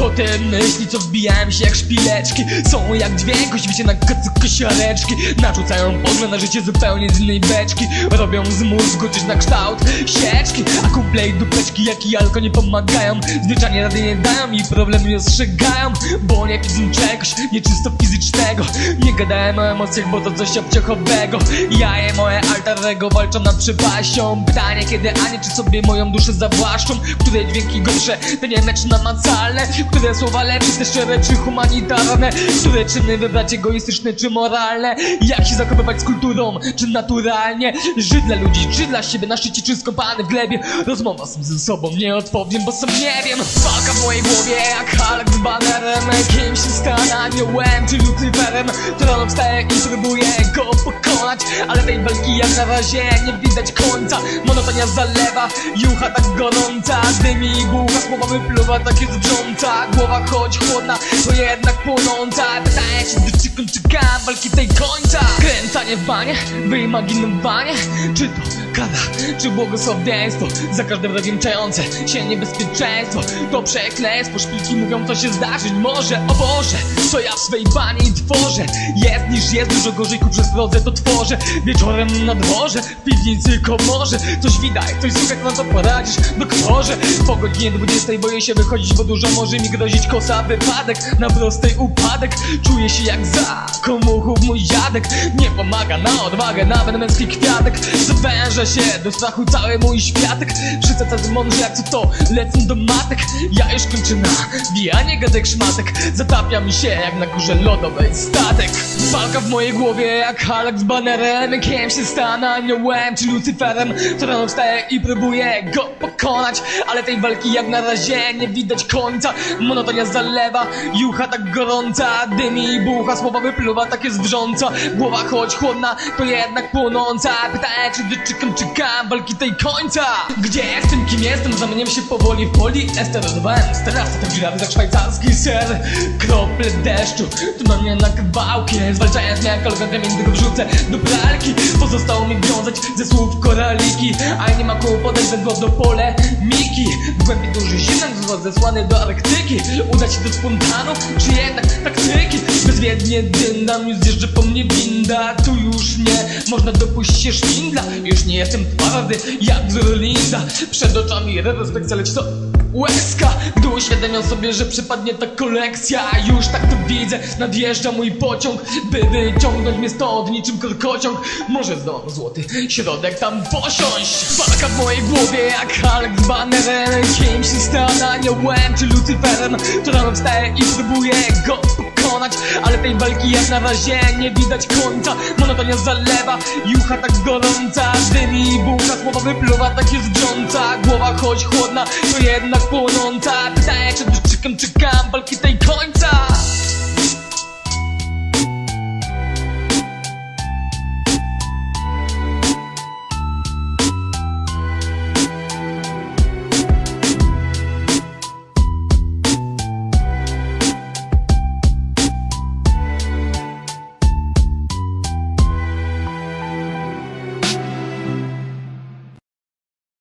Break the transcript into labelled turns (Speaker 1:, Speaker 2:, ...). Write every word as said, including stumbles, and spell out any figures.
Speaker 1: Bo te myśli, co wbijają się jak szpileczki, są jak dźwięku, świecie na kacu kosiareczki. Narzucają pogląd na życie zupełnie z innej beczki. Robią z mózgu coś na kształt sieczki. A kumple i dupeczki jak i alko nie pomagają. Zwyczajnie rady nie dają i problemy ostrzegają. Bo nie widzą czegoś nieczysto fizycznego. Nie gadałem o emocjach, bo to coś obciachowego. Ja je moje alter ego walczą nad przepaścią. Pytanie kiedy, a nie czy sobie moją duszę zawłaszczą. Które dźwięki gorsze, te nie mecz namacalne. Które słowa lepsze, te szczere czy humanitarne. Które czyny wybrać egoistyczne czy moralne. Jak się zachowywać z kulturą, czy naturalnie. Żyć dla ludzi, czy dla siebie na szczycie, czy skąpany w glebie. Rozmowa sam ze sobą, nie odpowiem, bo sam nie wiem. Walka w mojej głowie jak Hulk z banerem. Kimś się stanie aniołem czy Lucyferem. Troll wstaje i próbuje go pokonać. Ale tej walki jak na razie nie widać końca. Monotonia zalewa, jucha tak gorąca. Dymi i bucha, słowa wypluwa, tak jest wrząca. Głowa choć chłodna, to jednak płonąca. Pytaję się, gdy czekam, czekam walki tej końca. Kręcanie w banie, wyimaginowanie. Czy to kara, czy błogosławieństwo? Za każdym razem czające się niebezpieczeństwo. To przekleństwo, szpilki mówią, to się zdarzyć może. O Boże, co ja w swej bani tworzę. Jest niż jest, dużo gorzej ku przez drodze to tworzę. Wieczorem na dworze, w piwnicy komorze. Coś widać, coś słychać, na co poradzisz, doktorze. Po godzinie dwudziestej boję się wychodzić, bo dużo może mi grozić kosa wypadek. Na prostej upadek, czuję się jak za komuchów mój dziadek. Nie pomaga na odwagę, nawet męski kwiatek. Zawęża się do strachu cały mój światek. Wszyscy tacy mądrzy jak co to, lecą do matek. Ja już kończę na wijanie gadek szmatek. Zatapia mi się jak na górze lodowej statek. Walka w mojej głowie jak Hulk z banerem. Kim się stanę aniołem czy Lucyferem. To rano wstaje i próbuje go pokonać. Ale tej walki jak na razie nie widać końca. Monotonia zalewa, jucha tak gorąca. Dymi i bucha, słowa wypluwa, tak jest wrząca. Głowa choć chłodna, to jednak płonąca. Pytanie czy gdy czekam, czekam walki tej końca. Gdzie jestem, kim jestem, zamieniam się powoli w poliester. Rodowałem z teraz, to dziurawy jak szwajcarski ser. Krople deszczu, tu na mnie na kawałki. Zwalczając mnie jak kolega kamień, tylko wrzucę do pralki. Pozostało mi wiązać ze słów koraliki. A nie ma koło podać wędrowne pole Miki. W głębi duży zimnek, zesłany do Arktyki. Uda się do spontanu, czy jednak taktyki? Bezwiednie dynam, już zjeżdżę po mnie winda. Tu już nie można dopuścić się szwindla. Już nie jestem twardy jak wzór Linda. Przed oczami retrospekcja, lecz to łezka. Gdy uświadamiam sobie, że przypadnie ta kolekcja. Już tak to widzę, nadjeżdża mój pociąg, by wyciągnąć mnie stąd niczym korkociąg. Może zdołam złoty środek tam posiąść. Walka w mojej głowie jak Hulk z banerem. Kimś się stanę aniołem czy Lucyferem. To rano wstaje i próbuje go pokonać. Ale tej walki jak na razie nie widać końca. Monotonia zalewa, jucha tak gorąca. Dymi i bucha, słowa wypluwa, tak jest wrząca. Głowa choć chłodna, to jednak płonąca. Pytanie czy czekam, czekam walki tej końca.